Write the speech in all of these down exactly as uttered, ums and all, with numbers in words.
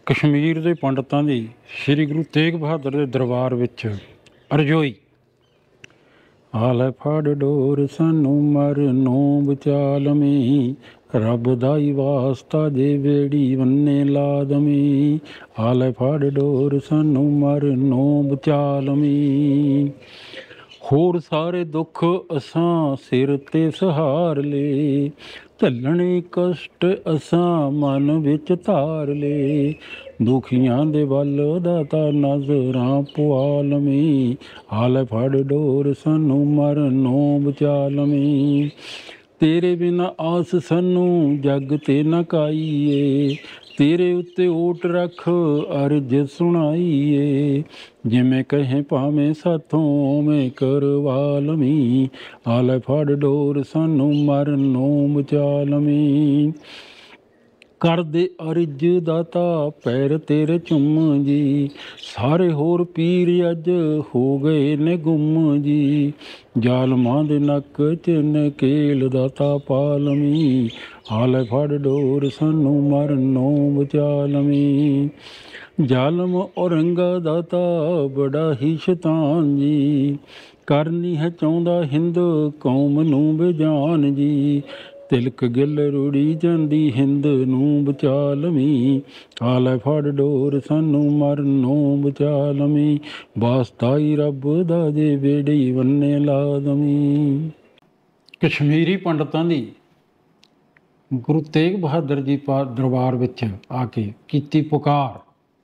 ਕਸ਼ਮੀਰ ਦੇ ਪੰਡਤਾਂ ਦੀ ਸ਼੍ਰੀ ਗੁਰੂ ਤੇਗ ਬਹਾਦਰ ਦੇ ਦਰਬਾਰ ਵਿੱਚ ਅਰਜ਼ੋਈ। ਆਲੇ ਫੜ ਡੋਰ ਸਾਨੂੰ ਮਰਨੋਂ ਬਚਾ ਲਵੀਂ, ਰੱਬ ਦਾ ਹੀ ਵਾਸਤਾ ਜੇ ਵੇੜੀ ਵੰਨੇ ਲਾ ਦਵੀਂ। ਆਲੇ ਫੜ ਡੋਰ ਸਾਨੂੰ ਮਰਨੋਂ ਬਚਾ ਲਵੀਂ, ਹੋਰ ਸਾਰੇ ਦੁੱਖ ਅਸਾਂ ਸਿਰ ਤੇ ਸਹਾਰ ਲੇ, ਝੱਲਣੇ ਕਸ਼ਟ ਅਸਾਂ ਮਨ ਵਿੱਚ ਧਾਰ ਲੇ। ਦੁਖੀਆਂ ਦੇ ਵੱਲ ਦਾਤਾ ਨਜ਼ਰਾਂ ਪਵਾ ਲਵੀਂ, ਆਲੇ ਫੜ ਡੋਰ ਸਾਨੂੰ ਮਰਨੋਂ ਬਚਾ ਲਵੀਂ। ਤੇਰੇ ਬਿਨਾਂ ਆਸ ਸਾਨੂੰ ਜੱਗ ਤੇ ਨਾ ਕਾਈਏ, ਤੇਰੇ ਉੱਤੇ ਓਟ ਰੱਖ ਅਰਜ਼ ਸੁਣਾਈਏ। ਜਿਵੇਂ ਕਹੇ ਭਾਵੇਂ ਸਾਥੋਂ ਉਵੇਂ ਕਰਵਾ ਲਵੀਂ, ਆਲੇ ਫੜ ਡੋਰ ਸਾਨੂੰ ਮਰਨੋਂ ਬਚਾ ਲਵੀਂ। ਕਰਦੇ ਅਰਜ਼ ਦਾਤਾ ਪੈਰ ਤੇਰੇ ਚੁੰਮ ਜੀ, ਸਾਰੇ ਹੋਰ ਪੀਰ ਅੱਜ ਹੋ ਗਏ ਨੇ ਗੁੰਮ ਜੀ। ਜ਼ਾਲਮਾਂ ਦੇ ਨੱਕ 'ਚ ਨਕੇਲ ਦਾਤਾ ਪਾ ਲਵੀਂ, ਆਲੇ ਫੜ ਡੋਰ ਸਾਨੂੰ ਮਰਨੋਂ ਬਚਾ ਲਵੀਂ। ਜ਼ਾਲਮ ਔਰੰਗਾ ਦਾਤਾ ਬੜਾ ਹੀ ਸ਼ੈਤਾਨ ਜੀ, ਕਰਨੀ ਹੈ ਚਾਹੁੰਦਾ ਹਿੰਦ ਕੌਮ ਨੂੰ ਬੇਜਾਨ ਜੀ। ਤਿਲਕ ਗਿੱਲ ਰੁੜੀ ਜਾਂਦੀ ਹਿੰਦ ਨੂੰ ਬਚਾ ਲਵੀਂ, ਆਲੇ ਫੜ ਡੋਰ ਸਾਨੂੰ ਮਰਨੋਂ ਬਚਾ ਲਵੀਂ। ਵਾਸਤਾ ਹੀ ਰੱਬ ਦਾ ਜੇ ਵੇੜੀ ਵੰਨੇ ਲਾ ਦਵੀਂ। ਕਸ਼ਮੀਰੀ ਪੰਡਤਾਂ ਦੀ ਗੁਰੂ ਤੇਗ ਬਹਾਦਰ ਜੀ ਪਾ ਦਰਬਾਰ ਵਿੱਚ ਆ ਕੇ ਕੀਤੀ ਪੁਕਾਰ।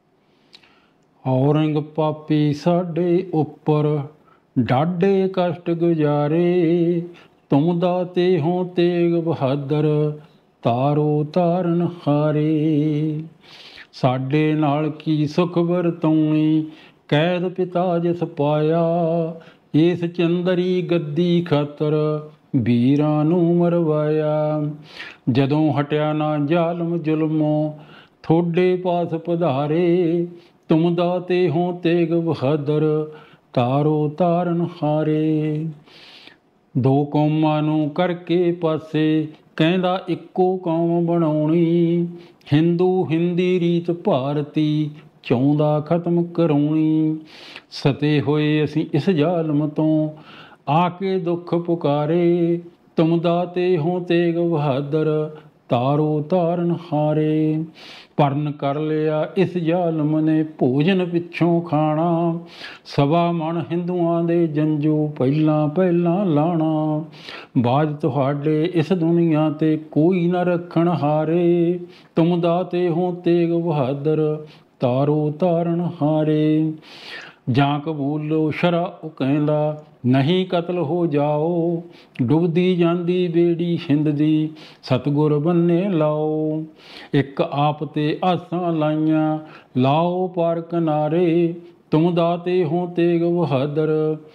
ਔਰੰਗ ਪਾਪੀ ਸਾਡੇ ਉੱਪਰ ਡਾਢੇ ਕਸ਼ਟ ਗੁਜ਼ਾਰੇ, ਤੁਮ ਦਾਤੇ ਹੋ ਤੇਗ ਬਹਾਦਰ ਤਾਰੋ ਤਾਰਨ ਹਾਰੇ। ਸਾਡੇ ਨਾਲ ਕੀ ਸੁਖ ਵਰਤਾਉਣੀ ਕੈਦ ਪਿਤਾ ਜਿਸ ਪਾਇਆ, ਇਸ ਚੰਦਰੀ ਗੱਦੀ ਖਾਤਰ ਵੀਰਾਂ ਨੂੰ ਮਰਵਾਇਆ। ਜਦੋਂ ਹਟਿਆ ਨਾ ਜ਼ਾਲਮ ਜ਼ੁਲਮੋਂ ਥੋਡੇ ਪਾਸ ਪਧਾਰੇ, ਤੁਮ ਦਾਤੇ ਹੋ ਤੇਗ ਬਹਾਦਰ ਤਾਰੋ ਤਾਰਨ ਹਾਰੇ। ਦੋ ਕੌਮਾਂ ਨੂੰ ਕਰਕੇ ਪਾਸੇ ਕਹਿੰਦਾ ਇੱਕੋ ਕੌਮ ਬਣਾਉਣੀ, ਹਿੰਦੂ ਹਿੰਦੀ ਰੀਤ ਭਾਰਤੀ ਚਾਹੁੰਦਾ ਖਤਮ ਕਰਾਉਣੀ। ਸਤੇ ਹੋਏ ਅਸੀਂ ਇਸ ਜ਼ਾਲਮ ਤੋਂ ਆ ਕੇ ਦੁੱਖ ਪੁਕਾਰੇ, ਤੁਮ ਦਾਤੇ ਹੋ ਤੇਗ ਬਹਾਦਰ ਤਾਰੋ ਤਾਰਨ ਹਾਰੇ। ਪਰਨ ਕਰ ਲਿਆ ਇਸ ਜ਼ਾਲਮ ਨੇ ਭੋਜਨ ਪਿੱਛੋਂ ਖਾਣਾ, ਸਵਾ ਮਣ ਹਿੰਦੂਆਂ ਦੇ ਜੰਝੂ ਪਹਿਲਾਂ ਪਹਿਲਾਂ ਲਾਣਾ। ਬਾਜ ਤੁਹਾਡੇ ਇਸ ਦੁਨੀਆ ਤੇ ਕੋਈ ਨਾ ਰੱਖਣ ਹਾਰੇ, ਤੁਮ ਦਾਤੇ ਹੋ ਤੇਗ ਬਹਾਦਰ ਤਾਰੋ ਤਾਰਨ ਹਾਰੇ। ਜਾਂ ਕਬੂਲੋ ਸ਼ਰਾ ਉਹ ਕਹਿੰਦਾ ਨਹੀਂ ਕਤਲ ਹੋ ਜਾਓ, ਡੁੱਬਦੀ ਜਾਂਦੀ ਬੇੜੀ ਹਿੰਦ ਦੀ ਸਤਿਗੁਰ ਬੰਨੇ ਲਾਓ। ਇੱਕ ਆਪ ਤੇ ਆਸਾਂ ਲਾਈਆਂ ਲਾਓ ਪਾਰ ਕਿਨਾਰੇ, ਤੁਮ ਦਾਤੇ ਹੋ ਤੇਗ ਬਹਾਦਰ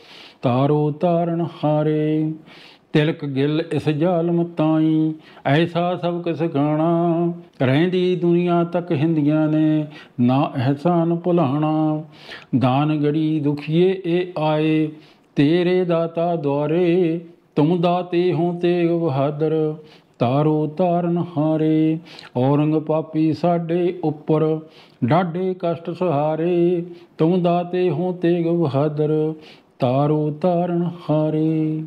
ਤਾਰੋ ਤਾਰਨ ਹਾਰੇ। ਤਿਲਕ ਗਿੱਲ ਇਸ ਜ਼ਾਲਮ ਤਾਈਂ ਐਸਾ ਸਬਕ ਸਿਖਾਉਣਾ, ਰਹਿੰਦੀ ਦੁਨੀਆ ਤੱਕ ਹਿੰਦੀਆਂ ਨੇ ਨਾ ਅਹਿਸਾਨ ਭੁਲਾਉਣਾ। ਦਾਨ ਗੜੀ ਦੁਖੀਏ ਇਹ ਆਏ ਤੇਰੇ ਦਾਤਾ ਦੁਆਰੇ, ਤੁਮ ਦਾਤੇ ਹੋ ਤੇਗ ਬਹਾਦਰ ਤਾਰੋ ਤਾਰਨ ਹਾਰੇ। ਔਰੰਗ ਪਾਪੀ ਸਾਡੇ ਉੱਪਰ ਡਾਢੇ ਕਸ਼ਟ ਸਹਾਰੇ, ਤੁਮ ਦਾਤੇ ਹੋ ਤੇਗ ਬਹਾਦਰ ਤਾਰੋ ਤਾਰਨ ਹਾਰੇ।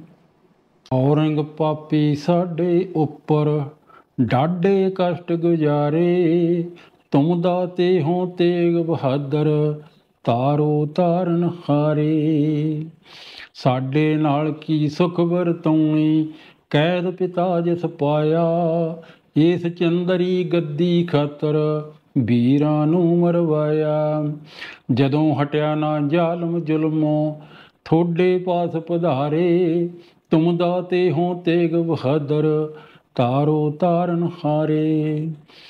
ਔਰੰਗ ਪਾਪੀ ਸਾਡੇ ਉੱਪਰ ਡਾਢੇ ਕਸ਼ਟ ਗੁਜ਼ਾਰੇ, ਤੁਮ ਦਾਤੇ ਹੋ ਤੇਗ ਬਹਾਦਰ ਤਾਰੋ ਤਾਰਨ ਹਾਰੇ। ਸਾਡੇ ਨਾਲ ਕੀ ਸੁਖ ਵਰਤਾਉਣੀ ਕੈਦ ਪਿਤਾ ਜਿਸ ਪਾਇਆ, ਇਸ ਚੰਦਰੀ ਗੱਦੀ ਖਾਤਰ ਵੀਰਾਂ ਨੂੰ ਮਰਵਾਇਆ। ਜਦੋਂ ਹਟਿਆ ਨਾ ਜ਼ਾਲਮ ਜ਼ੁਲਮੋਂ ਥੋਡੇ ਪਾਸ ਪਧਾਰੇ, ਤੁਮ ਦਾਤੇ ਹੋ ਤੇਗ ਬਹਾਦਰ ਤਾਰੋ ਤਾਰਨ ਹਾਰੇ।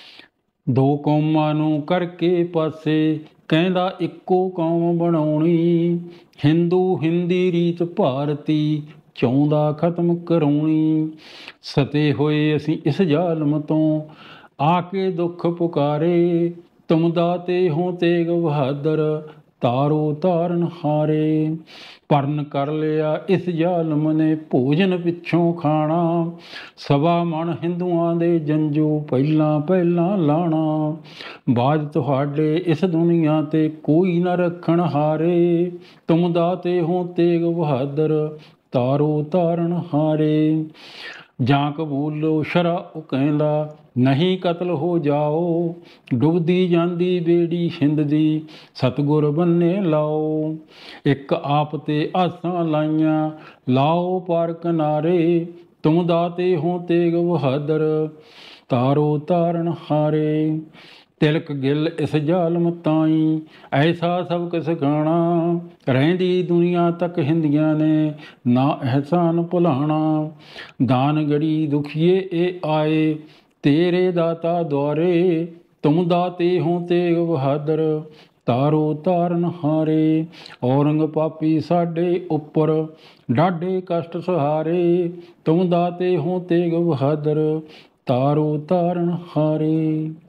ਦੋ ਕੌਮਾਂ ਨੂੰ ਕਰਕੇ ਪਾਸੇ ਕਹਿੰਦਾ ਇੱਕੋ ਕੌਮ ਬਣਾਉਣੀ, ਹਿੰਦੂ ਹਿੰਦੀ ਰੀਤ ਭਾਰਤੀ ਚਾਹੁੰਦਾ ਖਤਮ ਕਰਾਉਣੀ। ਸਤੇ ਹੋਏ ਅਸੀਂ ਇਸ ਜ਼ਾਲਮ ਤੋਂ ਆ ਕੇ ਦੁੱਖ ਪੁਕਾਰੇ, ਤੁਮ ਦਾਤੇ ਹੋ ਤੇਗ ਬਹਾਦਰ ਤਾਰੋ ਤਾਰਨ ਹਾਰੇ। ਪਰਨ ਕਰ ਲਿਆ ਇਸ ਜ਼ਾਲਮ ਨੇ ਭੋਜਨ ਪਿੱਛੋਂ ਖਾਣਾ, ਸਵਾ ਮਣ ਹਿੰਦੂਆਂ ਦੇ ਜੰਜੂ ਪਹਿਲਾਂ ਪਹਿਲਾਂ ਲਾਣਾ। ਬਾਜ ਤੁਹਾਡੇ ਇਸ ਦੁਨੀਆ ਤੇ ਕੋਈ ਨਾ ਰੱਖਣ ਹਾਰੇ, ਤੁਮ ਦਾਤੇ ਹੋ ਤੇਗ ਬਹਾਦਰ ਤਾਰੋ ਤਾਰਨ ਹਾਰੇ। ਜਾਂ ਕਬੂਲੋ ਸ਼ਰਾ ਉਹ ਕਹਿੰਦਾ ਨਹੀਂ ਕਤਲ ਹੋ ਜਾਓ, ਡੁੱਬਦੀ ਜਾਂਦੀ ਬੇੜੀ ਹਿੰਦ ਦੀ ਸਤਿਗੁਰ ਬੰਨੇ ਲਾਓ। ਇੱਕ ਆਪ ਤੇ ਆਸਾਂ ਲਾਈਆਂ ਲਾਓ ਪਾਰ ਕਿਨਾਰੇ, ਤੁਮ ਦਾਤੇ ਹੋ ਤੇਗ ਬਹਾਦਰ ਤਾਰੋ ਤਾਰਨ ਹਾਰੇ। ਤਿਲਕ ਗਿੱਲ ਇਸ ਜ਼ਾਲਮ ਤਾਈਂ ਐਸਾ ਸਬਕ ਸਿਖਾਣਾ, ਰਹਿੰਦੀ ਦੁਨੀਆ ਤੱਕ ਹਿੰਦੀਆਂ ਨੇ ਨਾ ਅਹਿਸਾਨ ਭੁਲਾਣਾ। ਦਾਨ ਗੜੀ ਦੁਖੀਏ ਇਹ ਆਏ ਤੇਰੇ ਦਾਤਾ ਦੁਆਰੇ, ਤੁਮ ਦਾਤੇ ਹੋ ਤੇਗ ਬਹਾਦਰ ਤਾਰੋ ਤਾਰਨ ਹਾਰੇ। ਔਰੰਗ ਪਾਪੀ ਸਾਡੇ ਉੱਪਰ ਡਾਢੇ ਕਸ਼ਟ ਸਹਾਰੇ, ਤੁਮ ਦਾਤੇ ਹੋ ਤੇਗ ਬਹਾਦਰ ਤਾਰੋ ਤਾਰਨ ਹਾਰੇ।